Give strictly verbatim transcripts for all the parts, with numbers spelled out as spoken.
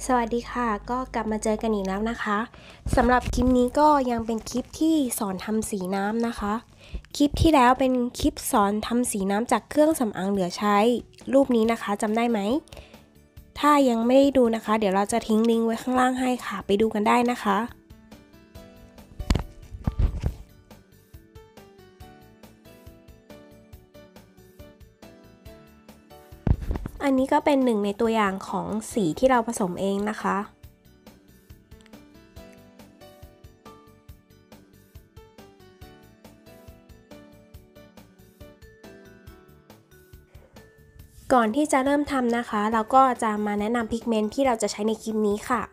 สวัสดีค่ะก็กลับมาเจอกันอีกแล้วนะคะสำหรับคลิปนี้ก็ยังเป็นคลิปที่สอนทำสีน้ำนะคะคลิปที่แล้วเป็นคลิปสอนทำสีน้ำจากเครื่องสำอางเหลือใช้รูปนี้นะคะจำได้ไหมถ้ายังไม่ได้ดูนะคะเดี๋ยวเราจะทิ้งลิงก์ไว้ข้างล่างให้ค่ะไปดูกันได้นะคะอันนี้ก็เป็นหนึ่งในตัวอย่างของสีที่เราผสมเองนะคะก่อนที่จะเริ่มทำนะคะเราก็จะมาแนะนำพิกเมนต์ที่เราจะใช้ในคลิปนี้ค่ะ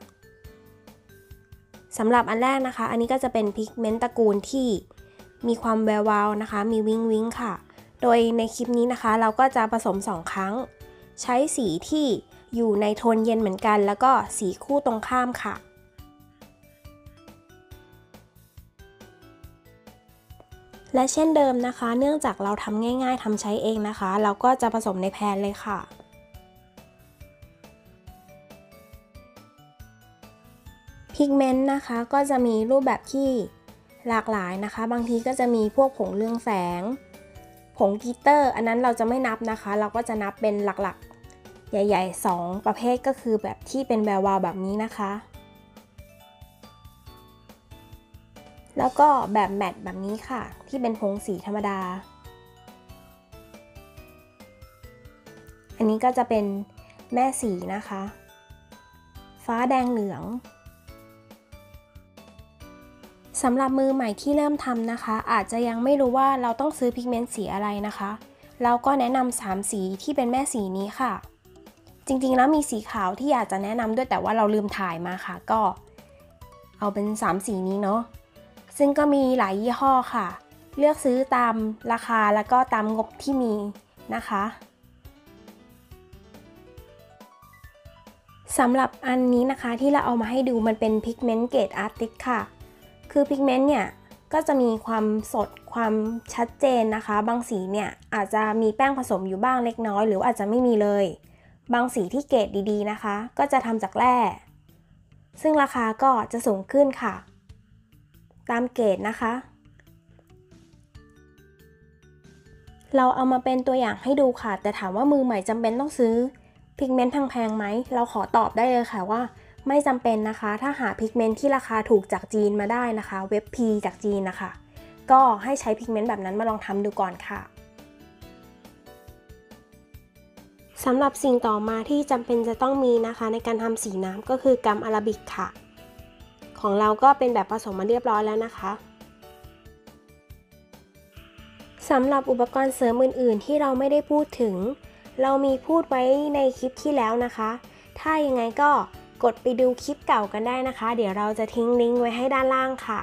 สำหรับอันแรกนะคะอันนี้ก็จะเป็นพิกเมนต์ตระกูลที่มีความแวววาวนะคะมีวิงวิงค่ะโดยในคลิปนี้นะคะเราก็จะผสมสองครั้งใช้สีที่อยู่ในโทนเย็นเหมือนกันแล้วก็สีคู่ตรงข้ามค่ะและเช่นเดิมนะคะเนื่องจากเราทำง่ายๆทำใช้เองนะคะเราก็จะผสมในแพนเลยค่ะพิกเมนต์นะคะก็จะมีรูปแบบที่หลากหลายนะคะบางทีก็จะมีพวกผงเรืองแสงผงกลิตเตอร์อันนั้นเราจะไม่นับนะคะเราก็จะนับเป็นหลักๆใหญ่ๆสองประเภทก็คือแบบที่เป็นแวววาวแบบนี้นะคะแล้วก็แบบแมตต์แบบนี้ค่ะที่เป็นผงสีธรรมดาอันนี้ก็จะเป็นแม่สีนะคะฟ้าแดงเหลืองสำหรับมือใหม่ที่เริ่มทำนะคะอาจจะยังไม่รู้ว่าเราต้องซื้อพิกเมนต์สีอะไรนะคะเราก็แนะนำสามสีที่เป็นแม่สีนี้ค่ะจริงๆแล้วมีสีขาวที่อยากจะแนะนำด้วยแต่ว่าเราลืมถ่ายมาค่ะก็เอาเป็นสามสีนี้เนาะซึ่งก็มีหลายยี่ห้อค่ะเลือกซื้อตามราคาแล้วก็ตามงบที่มีนะคะสำหรับอันนี้นะคะที่เราเอามาให้ดูมันเป็นพิกเมนต์เกรดอาร์ติสค่ะคือพิกเมนต์เนี่ยก็จะมีความสดความชัดเจนนะคะบางสีเนี่ยอาจจะมีแป้งผสมอยู่บ้างเล็กน้อยหรืออาจจะไม่มีเลยบางสีที่เกรดดีๆนะคะก็จะทำจากแร่ซึ่งราคาก็จะสูงขึ้นค่ะตามเกรดนะคะเราเอามาเป็นตัวอย่างให้ดูค่ะแต่ถามว่ามือใหม่จำเป็นต้องซื้อพิกเมนต์แพงๆไหมเราขอตอบได้เลยค่ะว่าไม่จำเป็นนะคะถ้าหาพิกเมนต์ที่ราคาถูกจากจีนมาได้นะคะเว็บพีจากจีนนะคะก็ให้ใช้พิกเมนต์แบบนั้นมาลองทำดูก่อนค่ะสำหรับสิ่งต่อมาที่จำเป็นจะต้องมีนะคะในการทำสีน้ำก็คือกัมอาราบิกค่ะของเราก็เป็นแบบผสมมาเรียบร้อยแล้วนะคะสำหรับอุปกรณ์เสริมอื่นๆที่เราไม่ได้พูดถึงเรามีพูดไว้ในคลิปที่แล้วนะคะถ้ายังไงก็กดไปดูคลิปเก่ากันได้นะคะเดี๋ยวเราจะทิ้งลิงก์ไว้ให้ด้านล่างค่ะ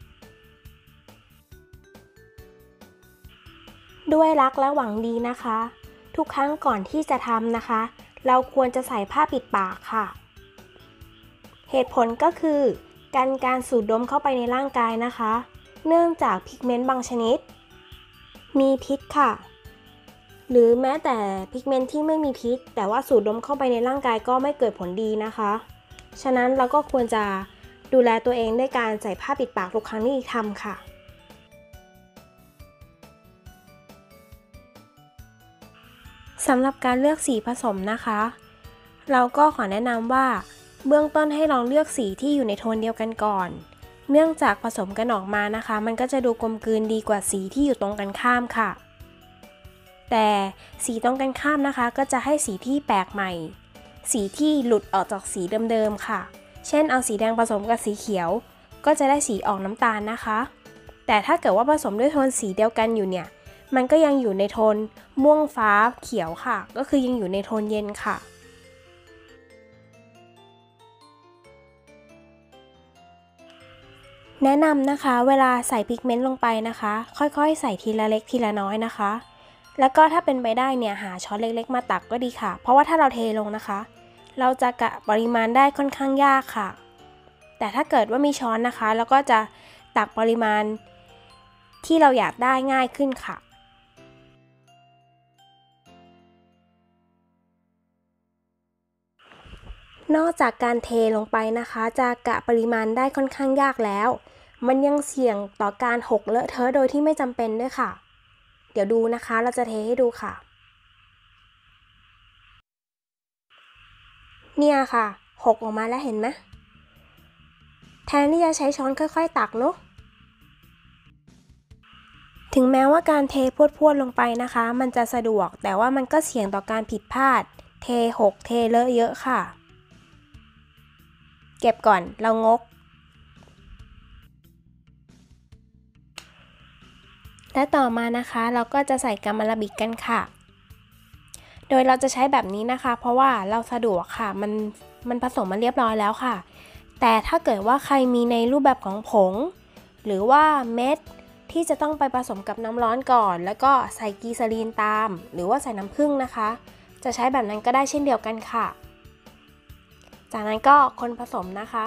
ด้วยรักและหวังดีนะคะทุกครั้งก่อนที่จะทำนะคะเราควรจะใส่ผ้าปิดปากค่ะเหตุผลก็คือการการสูดดมเข้าไปในร่างกายนะคะเนื่องจากพิกเมนต์บางชนิดมีพิษค่ะหรือแม้แต่พิกเมนต์ที่ไม่มีพิษแต่ว่าสูดดมเข้าไปในร่างกายก็ไม่เกิดผลดีนะคะฉะนั้นเราก็ควรจะดูแลตัวเองด้วยการใส่ผ้าปิดปากทุกครั้งที่ทำค่ะสำหรับการเลือกสีผสมนะคะเราก็ขอแนะนำว่าเบื้องต้นให้ลองเลือกสีที่อยู่ในโทนเดียวกันก่อนเนื่องจากผสมกันออกมานะคะมันก็จะดูกลมกลืนดีกว่าสีที่อยู่ตรงกันข้ามค่ะแต่สีตรงกันข้ามนะคะก็จะให้สีที่แปลกใหม่สีที่หลุดออกจากสีเดิมๆค่ะเช่นเอาสีแดงผสมกับสีเขียวก็จะได้สีออกน้ำตาลนะคะแต่ถ้าเกิดว่าผสมด้วยโทนสีเดียวกันอยู่เนี่ยมันก็ยังอยู่ในโทนม่วงฟ้าเขียวค่ะก็คือยังอยู่ในโทนเย็นค่ะแนะนำนะคะเวลาใส่พิกเมนต์ลงไปนะคะค่อยๆใส่ทีละเล็กทีละน้อยนะคะแล้วก็ถ้าเป็นไปได้เนี่ยหาช้อนเล็กๆมาตักก็ดีค่ะเพราะว่าถ้าเราเทลงนะคะเราจะกะปริมาณได้ค่อนข้างยากค่ะแต่ถ้าเกิดว่ามีช้อนนะคะแล้วก็จะตักปริมาณที่เราอยากได้ง่ายขึ้นค่ะนอกจากการเทลงไปนะคะจะกะปริมาณได้ค่อนข้างยากแล้วมันยังเสี่ยงต่อการหกเลอะเทอะโดยที่ไม่จำเป็นด้วยค่ะเดี๋ยวดูนะคะเราจะเทให้ดูค่ะเนี่ยค่ะหกออกมาแล้วเห็นไหมแทนที่จะใช้ช้อนค่อยๆตักเนาะถึงแม้ว่าการเทพรวดๆลงไปนะคะมันจะสะดวกแต่ว่ามันก็เสี่ยงต่อการผิดพลาดเทหกเทเลอะเยอะค่ะเก็บก่อนเรางกและต่อมานะคะเราก็จะใส่กัมมันระบิกกันค่ะโดยเราจะใช้แบบนี้นะคะเพราะว่าเราสะดวกค่ะมันมันผสมมาเรียบร้อยแล้วค่ะแต่ถ้าเกิดว่าใครมีในรูปแบบของผงหรือว่าเม็ดที่จะต้องไปผสมกับน้ำร้อนก่อนแล้วก็ใส่กีซาลีนตามหรือว่าใส่น้ำผึ้งนะคะจะใช้แบบนั้นก็ได้เช่นเดียวกันค่ะจากนั้นก็คนผสมนะคะ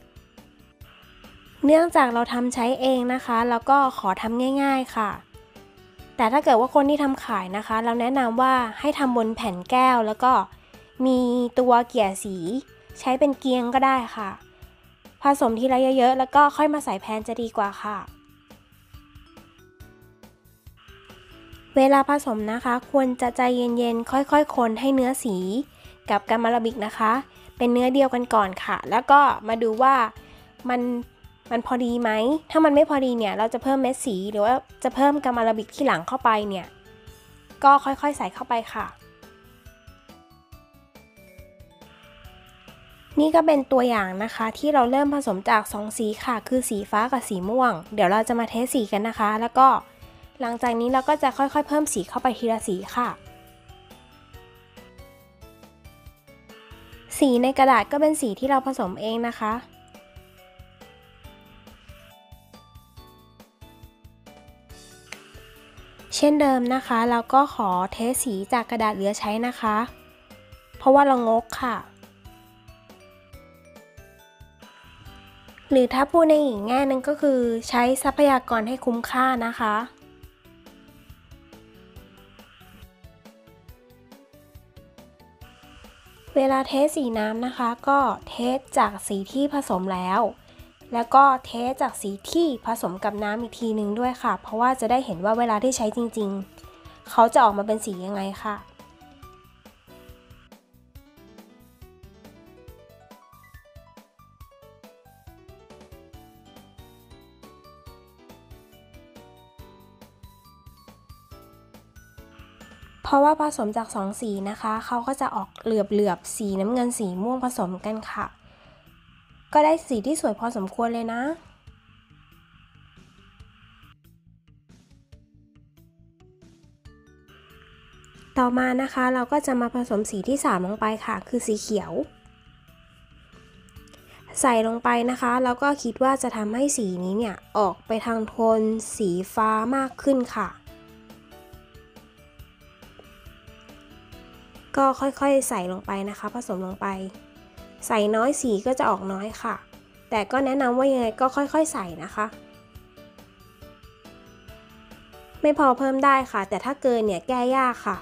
เนื่องจากเราทำใช้เองนะคะแล้วก็ขอทำง่ายๆค่ะแต่ถ้าเกิดว่าคนที่ทำขายนะคะเราแนะนำว่าให้ทำบนแผ่นแก้วแล้วก็มีตัวเกี่ยสีใช้เป็นเกียงก็ได้ค่ะผสมทีละเยอะๆแล้วก็ค่อยมาใส่แพนจะดีกว่าค่ะเวลาผสมนะคะควรจะใจเย็นๆค่อยๆคนให้เนื้อสีกับกัมมันระบิกนะคะเป็นเนื้อเดียวกันก่อนค่ะแล้วก็มาดูว่ามันมันพอดีไหมถ้ามันไม่พอดีเนี่ยเราจะเพิ่มเม็ดสีหรือว่าจะเพิ่มกัมมันระบิกที่หลังเข้าไปเนี่ยก็ค่อยๆใส่เข้าไปค่ะนี่ก็เป็นตัวอย่างนะคะที่เราเริ่มผสมจากสองสีค่ะคือสีฟ้ากับสีม่วงเดี๋ยวเราจะมาเทสสีกันนะคะแล้วก็หลังจากนี้เราก็จะค่อยๆเพิ่มสีเข้าไปทีละสีค่ะสีในกระดาษก็เป็นสีที่เราผสมเองนะคะเช่นเดิมนะคะเราก็ขอเทสสีจากกระดาษเหลือใช้นะคะเพราะว่าเรางกค่ะหรือถ้าพูดในอีกแง่นึงก็คือใช้ทรัพยากรให้คุ้มค่านะคะเวลาเทสสีน้ำนะคะก็เทสจากสีที่ผสมแล้วแล้วก็เทสจากสีที่ผสมกับน้ำอีกทีนึงด้วยค่ะเพราะว่าจะได้เห็นว่าเวลาที่ใช้จริงๆเขาจะออกมาเป็นสียังไงค่ะเพราะว่าผสมจากสองสีนะคะเขาก็จะออกเหลือบๆสีน้ำเงินสีม่วงผสมกันค่ะก็ได้สีที่สวยพอสมควรเลยนะต่อมานะคะเราก็จะมาผสมสีที่สามลงไปค่ะคือสีเขียวใส่ลงไปนะคะแล้วก็คิดว่าจะทำให้สีนี้เนี่ยออกไปทางโทนสีฟ้ามากขึ้นค่ะก็ค่อยๆใส่ลงไปนะคะผสมลงไปใส่น้อยสีก็จะออกน้อยค่ะแต่ก็แนะนำว่ายังไงก็ค่อยๆใส่นะคะไม่พอเพิ่มได้ค่ะแต่ถ้าเกินเนี่ยแก้ยากค่ะ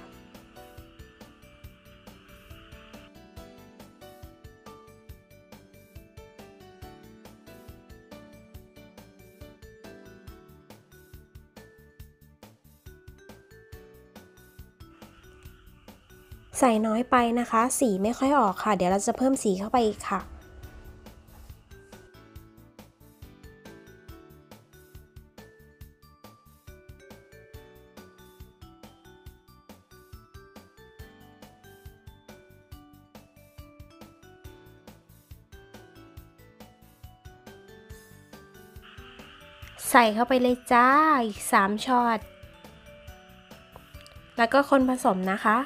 ใส่น้อยไปนะคะสีไม่ค่อยออกค่ะเดี๋ยวเราจะเพิ่มสีเข้าไปอีกค่ะใส่เข้าไปเลยจ้าอีกสามช็อตแล้วก็คนผสมนะคะ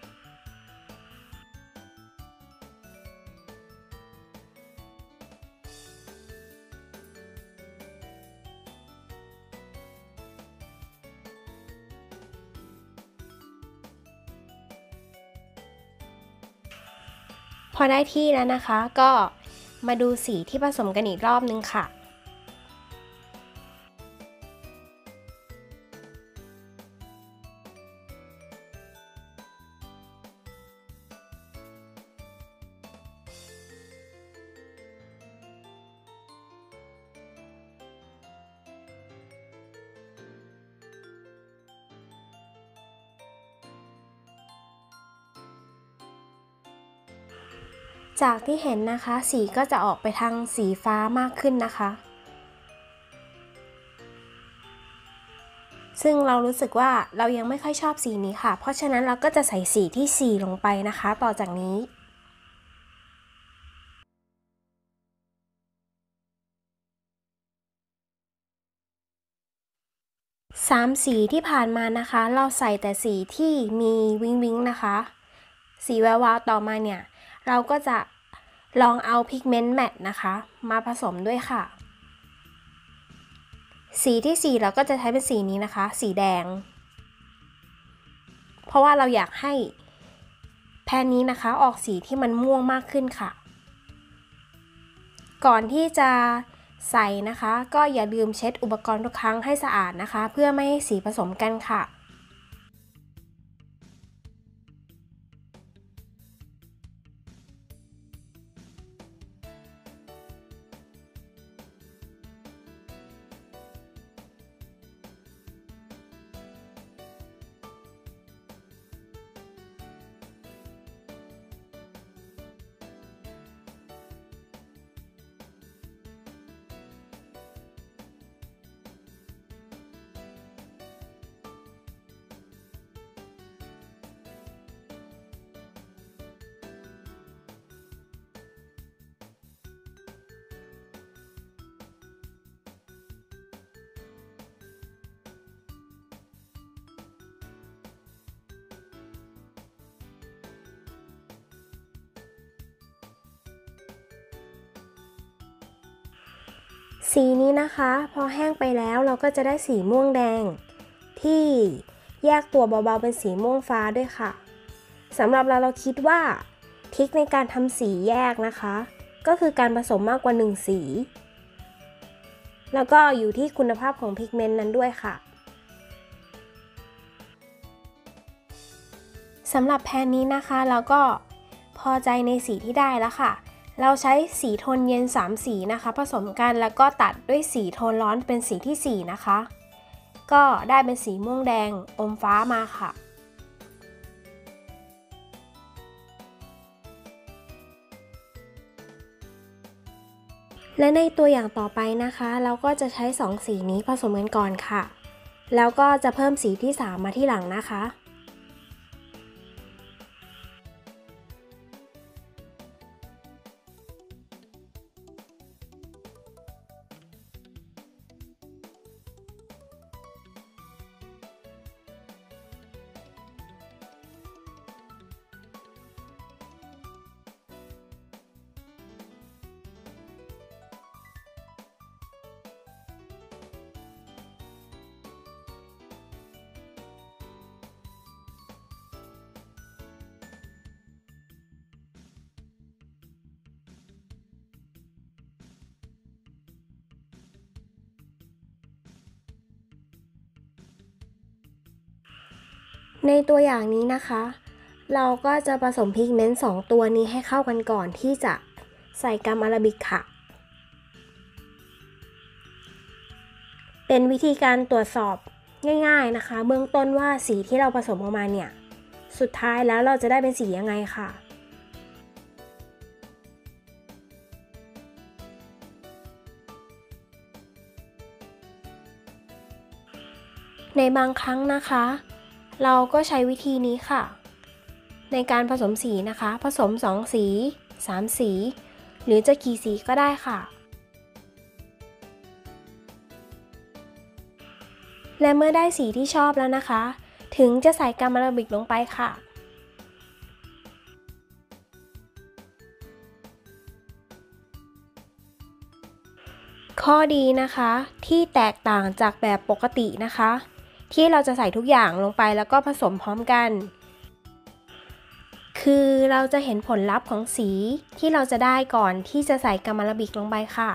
พอได้ที่แล้วนะคะก็มาดูสีที่ผสมกันอีกรอบนึงค่ะจากที่เห็นนะคะสีก็จะออกไปทางสีฟ้ามากขึ้นนะคะซึ่งเรารู้สึกว่าเรายังไม่ค่อยชอบสีนี้ค่ะเพราะฉะนั้นเราก็จะใส่สีที่สี่ลงไปนะคะต่อจากนี้สามสีที่ผ่านมานะคะเราใส่แต่สีที่มีวิงวิงนะคะสีแวววาวต่อมาเนี่ยเราก็จะลองเอาพิกเมนต์แมตต์นะคะมาผสมด้วยค่ะสีที่สี่เราก็จะใช้เป็นสีนี้นะคะสีแดงเพราะว่าเราอยากให้แผ่นนี้นะคะออกสีที่มันม่วงมากขึ้นค่ะก่อนที่จะใส่นะคะก็อย่าลืมเช็ดอุปกรณ์ทุกครั้งให้สะอาดนะคะเพื่อไม่ให้สีผสมกันค่ะสีนี้นะคะพอแห้งไปแล้วเราก็จะได้สีม่วงแดงที่แยกตัวเบาๆเป็นสีม่วงฟ้าด้วยค่ะสำหรับเราเราคิดว่าทริคในการทำสีแยกนะคะก็คือการผสมมากกว่าหนึ่งสีแล้วก็อยู่ที่คุณภาพของพิกเมนต์นั้นด้วยค่ะสำหรับแพนนี้นะคะเราก็พอใจในสีที่ได้แล้วค่ะเราใช้สีโทนเย็นสามสีนะคะผสมกันแล้วก็ตัดด้วยสีโทนร้อนเป็นสีที่สี่นะคะก็ได้เป็นสีม่วงแดงอมฟ้ามาค่ะและในตัวอย่างต่อไปนะคะเราก็จะใช้สองสีนี้ผสมกันก่อนค่ะแล้วก็จะเพิ่มสีที่สามมาที่หลังนะคะในตัวอย่างนี้นะคะเราก็จะผสมพิกเมนต์สองตัวนี้ให้เข้ากันก่อนที่จะใส่กัมอาราบิกค่ะเป็นวิธีการตรวจสอบง่ายๆนะคะเบื้องต้นว่าสีที่เราผสมออกมาเนี่ยสุดท้ายแล้วเราจะได้เป็นสียังไงค่ะในบางครั้งนะคะเราก็ใช้วิธีนี้ค่ะในการผสมสีนะคะผสมสองสีสามสีหรือจะกี่สีก็ได้ค่ะและเมื่อได้สีที่ชอบแล้วนะคะถึงจะใส่กัมอาราบิกลงไปค่ะข้อดีนะคะที่แตกต่างจากแบบปกตินะคะที่เราจะใส่ทุกอย่างลงไปแล้วก็ผสมพร้อมกันคือเราจะเห็นผลลัพธ์ของสีที่เราจะได้ก่อนที่จะใส่กัมอาราบิกลงไปค่ะ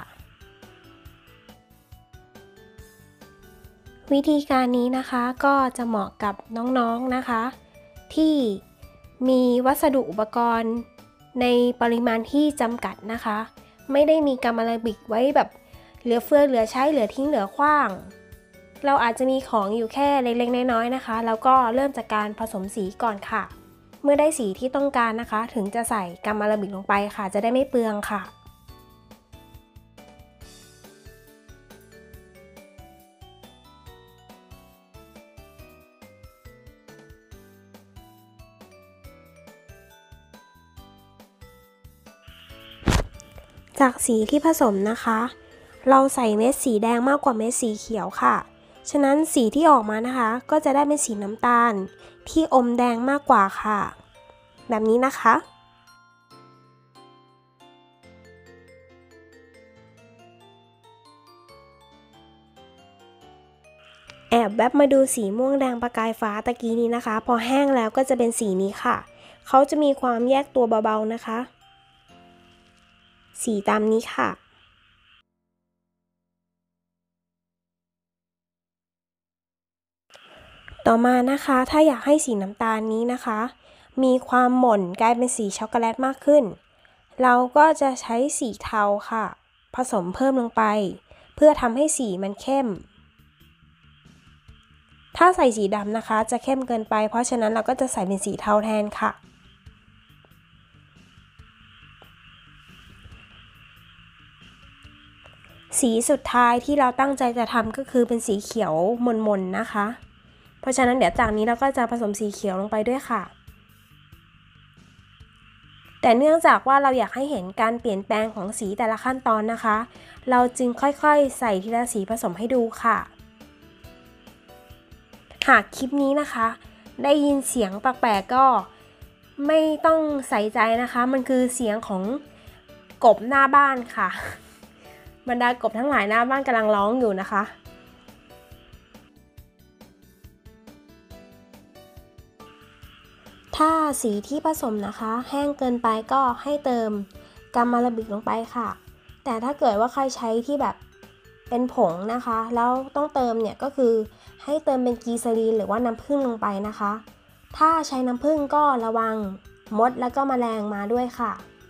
วิธีการนี้นะคะก็จะเหมาะกับน้องๆนะคะที่มีวัสดุอุปกรณ์ในปริมาณที่จำกัดนะคะไม่ได้มีกัมอาราบิกไว้แบบเหลือเฟือเหลือใช้เหลือทิ้งเหลือขว้างเราอาจจะมีของอยู่แค่เล็กๆน้อยๆนะคะแล้วก็เริ่มจากการผสมสีก่อนค่ะเมื่อได้สีที่ต้องการนะคะถึงจะใส่กัมอาราบิกลงไปค่ะจะได้ไม่เปลืองค่ะจากสีที่ผสมนะคะเราใส่เม็ดสีแดงมากกว่าเม็ดสีเขียวค่ะฉะนั้นสีที่ออกมานะคะก็จะได้เป็นสีน้ำตาลที่อมแดงมากกว่าค่ะแบบนี้นะคะแอบแวบมาดูสีม่วงแดงประกายฟ้าตะกี้นี้นะคะพอแห้งแล้วก็จะเป็นสีนี้ค่ะเขาจะมีความแยกตัวเบาๆนะคะสีตามนี้ค่ะต่อมานะคะถ้าอยากให้สีน้ำตาลนี้นะคะมีความหม่นกลายเป็นสีช็อกโกแลตมากขึ้นเราก็จะใช้สีเทาค่ะผสมเพิ่มลงไปเพื่อทำให้สีมันเข้มถ้าใส่สีดำนะคะจะเข้มเกินไปเพราะฉะนั้นเราก็จะใส่เป็นสีเทาแทนค่ะสีสุดท้ายที่เราตั้งใจจะทำก็คือเป็นสีเขียวมนๆนะคะเพราะฉะนั้นเดี๋ยวจากนี้เราก็จะผสมสีเขียวลงไปด้วยค่ะแต่เนื่องจากว่าเราอยากให้เห็นการเปลี่ยนแปลงของสีแต่ละขั้นตอนนะคะเราจึงค่อยๆใส่ทีละสีผสมให้ดูค่ะหากคลิปนี้นะคะได้ยินเสียงแปลกๆก็ไม่ต้องใส่ใจนะคะมันคือเสียงของกบหน้าบ้านค่ะบรรดากบทั้งหลายหน้าบ้านกำลังร้องอยู่นะคะถ้าสีที่ผสมนะคะแห้งเกินไปก็ให้เติมกัมอาราบิกลงไปค่ะแต่ถ้าเกิดว่าใครใช้ที่แบบเป็นผงนะคะแล้วต้องเติมเนี่ยก็คือให้เติมเป็นกีซาลีนหรือว่าน้ำผึ้งลงไปนะคะถ้าใช้น้ำผึ้งก็ระวังมดแล้วก็แมลงมาด้วยค่ะ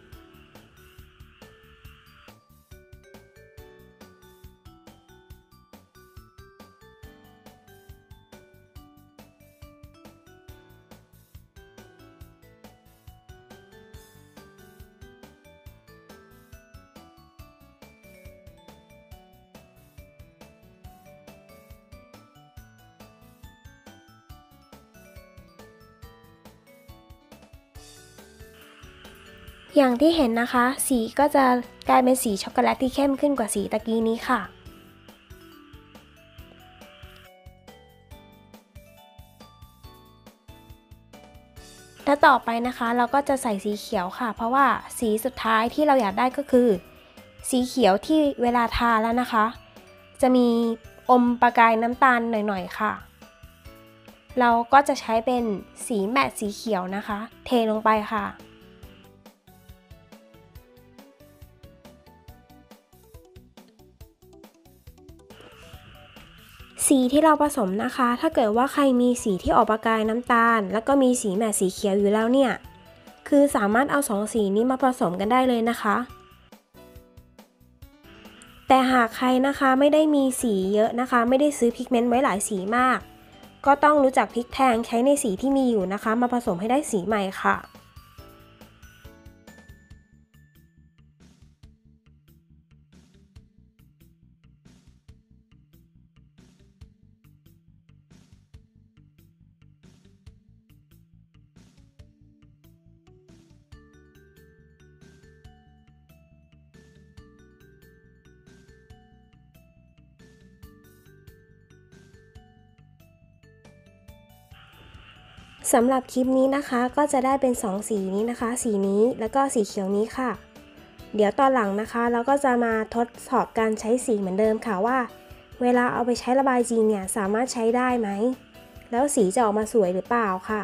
อย่างที่เห็นนะคะสีก็จะกลายเป็นสีช็อกโกแลตที่เข้มขึ้นกว่าสีตะกี้นี้ค่ะและต่อไปนะคะเราก็จะใส่สีเขียวค่ะเพราะว่าสีสุดท้ายที่เราอยากได้ก็คือสีเขียวที่เวลาทาแล้วนะคะจะมีอมประกายน้ำตาลหน่อยๆค่ะเราก็จะใช้เป็นสีแมตต์สีเขียวนะคะเทลงไปค่ะสีที่เราผสมนะคะถ้าเกิดว่าใครมีสีที่ออกประกายน้ำตาลแล้วก็มีสีแมตต์สีเขียวอยู่แล้วเนี่ยคือสามารถเอาสองสีนี้มาผสมกันได้เลยนะคะแต่หากใครนะคะไม่ได้มีสีเยอะนะคะไม่ได้ซื้อพิกเมนต์ไว้หลายสีมากก็ต้องรู้จักพลิกแพลงใช้ในสีที่มีอยู่นะคะมาผสมให้ได้สีใหม่ค่ะสำหรับคลิปนี้นะคะก็จะได้เป็นสองสีนี้นะคะสีนี้แล้วก็สีเขียวนี้ค่ะเดี๋ยวตอนหลังนะคะเราก็จะมาทดสอบการใช้สีเหมือนเดิมค่ะว่าเวลาเอาไปใช้ระบายจริงเนี่ยสามารถใช้ได้ไหมแล้วสีจะออกมาสวยหรือเปล่าค่ะ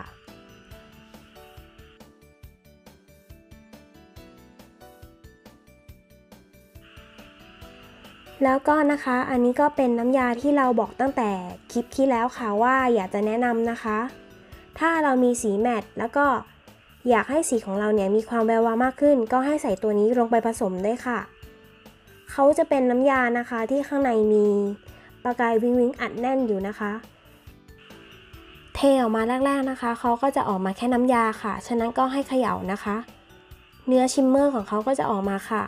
แล้วก็นะคะอันนี้ก็เป็นน้ำยาที่เราบอกตั้งแต่คลิปที่แล้วค่ะว่าอยากจะแนะนำนะคะถ้าเรามีสีแมตต์แล้วก็อยากให้สีของเราเนี่ยมีความแวววาวมากขึ้นก็ให้ใส่ตัวนี้ลงไปผสมด้วยค่ะเขาจะเป็นน้ำยานะคะที่ข้างในมีประกายวิงวิงอัดแน่นอยู่นะคะเทเทออกมาแรกๆนะคะเขาก็จะออกมาแค่น้ำยาค่ะฉะนั้นก็ให้เขย่านะคะเนื้อชิมเมอร์ของเขาก็จะออกมาค่ะ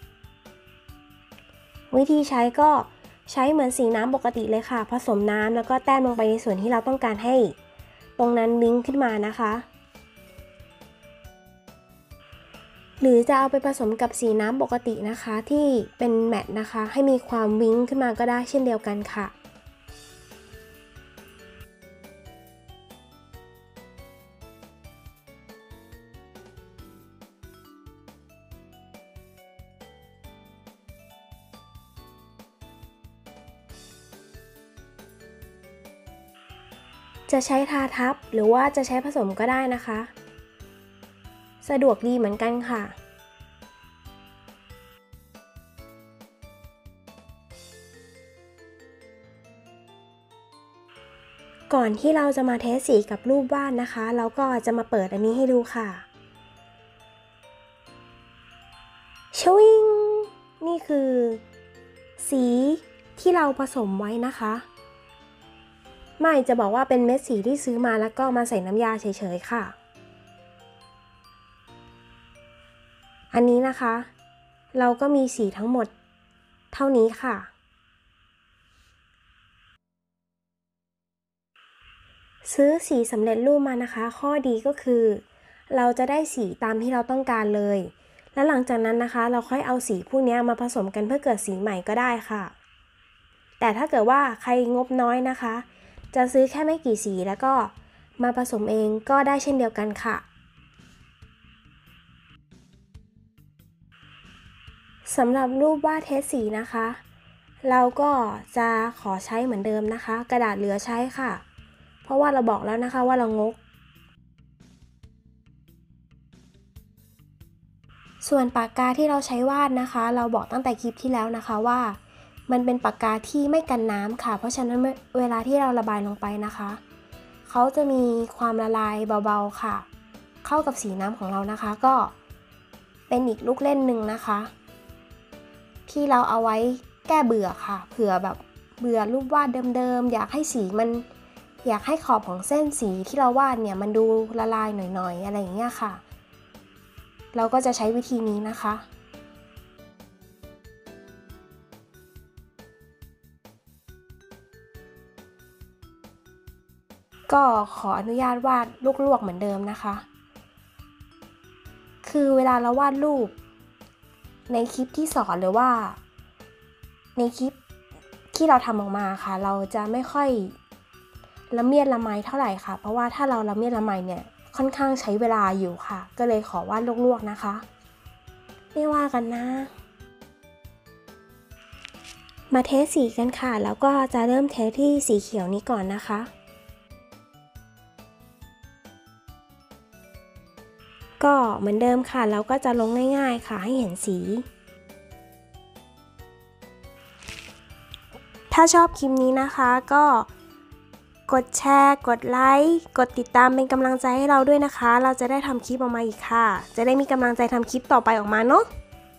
วิธีใช้ก็ใช้เหมือนสีน้ำปกติเลยค่ะผสมน้ำแล้วก็แต้มลงไปในส่วนที่เราต้องการให้ตรงนั้นวิ้งขึ้นมานะคะหรือจะเอาไปผสมกับสีน้ำปกตินะคะที่เป็นแมตต์นะคะให้มีความวิ้งขึ้นมาก็ได้เช่นเดียวกันค่ะจะใช้ทาทับหรือว่าจะใช้ผสมก็ได้นะคะสะดวกดีเหมือนกันค่ะก่อนที่เราจะมาเทสสีกับรูปวาดนะคะเราก็จะมาเปิดอันนี้ให้ดูค่ะชวิงนี่คือสีที่เราผสมไว้นะคะไม่จะบอกว่าเป็นเม็ดสีที่ซื้อมาแล้วก็มาใส่น้ำยาเฉยๆค่ะอันนี้นะคะเราก็มีสีทั้งหมดเท่านี้ค่ะซื้อสีสำเร็จรูปมานะคะข้อดีก็คือเราจะได้สีตามที่เราต้องการเลยและหลังจากนั้นนะคะเราค่อยเอาสีพวกนี้มาผสมกันเพื่อเกิดสีใหม่ก็ได้ค่ะแต่ถ้าเกิดว่าใครงบน้อยนะคะจะซื้อแค่ไม่กี่สีแล้วก็มาผสมเองก็ได้เช่นเดียวกันค่ะสำหรับรูปวาดเทสสีนะคะเราก็จะขอใช้เหมือนเดิมนะคะกระดาษเหลือใช้ค่ะเพราะว่าเราบอกแล้วนะคะว่าเรางกส่วนปากกาที่เราใช้วาดนะคะเราบอกตั้งแต่คลิปที่แล้วนะคะว่ามันเป็นปากกาที่ไม่กันน้ำค่ะเพราะฉะนั้นเวลาที่เราระบายลงไปนะคะเขาจะมีความละลายเบาๆค่ะเข้ากับสีน้ำของเรานะคะก็เป็นอีกลูกเล่นหนึ่งนะคะที่เราเอาไว้แก้เบื่อค่ะเผื่อแบบเบื่อรูปวาดเดิมๆอยากให้สีมันอยากให้ขอบของเส้นสีที่เราวาดเนี่ยมันดูละลายหน่อยๆอะไรอย่างเงี้ยค่ะเราก็จะใช้วิธีนี้นะคะก็ขออนุญาตวาดลวกๆเหมือนเดิมนะคะคือเวลาเราวาดรูปในคลิปที่สอนหรือว่าในคลิปที่เราทำออกมาค่ะเราจะไม่ค่อยละเมียดละไมเท่าไหร่ค่ะเพราะว่าถ้าเราละเมียดละไมเนี่ยค่อนข้างใช้เวลาอยู่ค่ะก็เลยขอวาดลวกๆนะคะไม่ว่ากันนะมาเทสสีกันค่ะแล้วก็จะเริ่มเทสที่สีเขียวนี้ก่อนนะคะก็เหมือนเดิมค่ะเราก็จะลงง่ายๆค่ะให้เห็นสีถ้าชอบคลิปนี้นะคะก็กดแชร์กดไลค์กดติดตามเป็นกำลังใจให้เราด้วยนะคะเราจะได้ทำคลิปออกมาอีกค่ะจะได้มีกำลังใจทำคลิปต่อไปออกมาเนาะ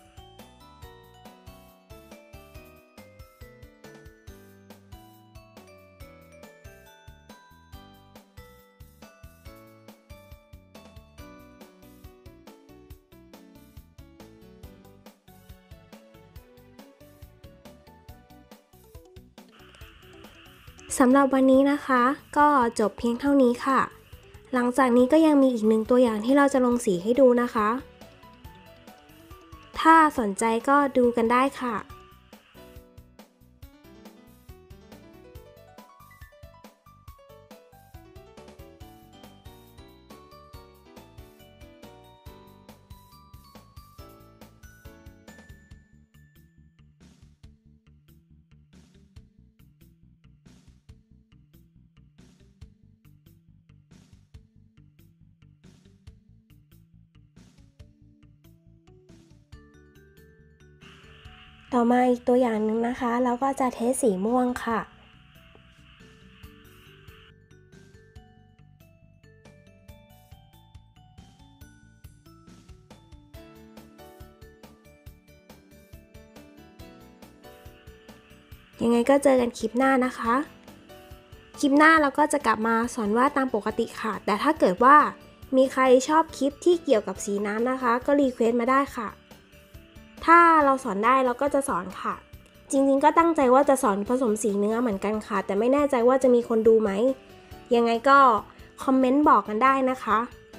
สำหรับวันนี้นะคะก็จบเพียงเท่านี้ค่ะหลังจากนี้ก็ยังมีอีกหนึ่งตัวอย่างที่เราจะลงสีให้ดูนะคะถ้าสนใจก็ดูกันได้ค่ะต่อมาอีกตัวอย่างหนึ่งนะคะแล้วก็จะเทสสีม่วงค่ะยังไงก็เจอกันคลิปหน้านะคะคลิปหน้าเราก็จะกลับมาสอนวาดตามปกติค่ะแต่ถ้าเกิดว่ามีใครชอบคลิปที่เกี่ยวกับสีน้ำนะคะก็รีเควสต์มาได้ค่ะถ้าเราสอนได้เราก็จะสอนค่ะจริงๆก็ตั้งใจว่าจะสอนผสมสีเนื้อเหมือนกันค่ะแต่ไม่แน่ใจว่าจะมีคนดูไหมยังไงก็คอมเมนต์บอกกันได้นะคะ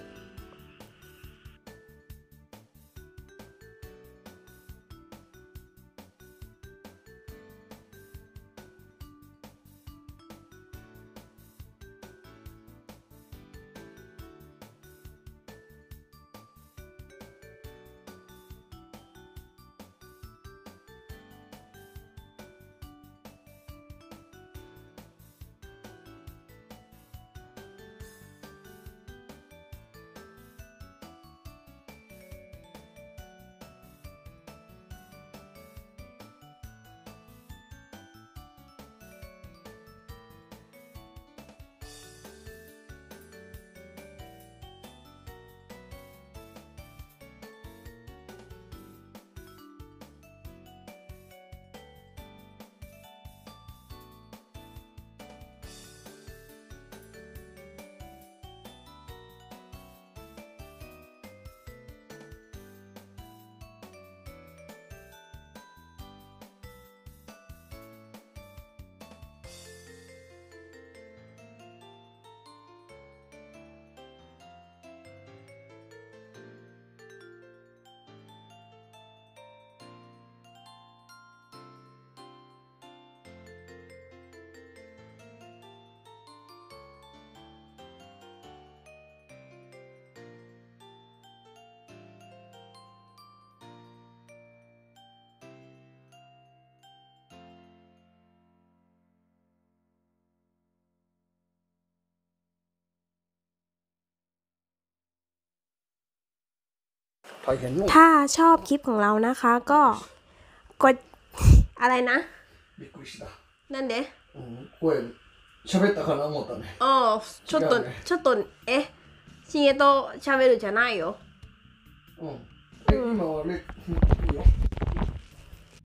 ถ้าชอบคลิปของเรานะคะก็กดอะไรนะびっくりしたなんでうん声喋ったかな思ったねああちょっと、ね、ちょっとえしげと喋るじゃないようんえ、うん、今はねいいよ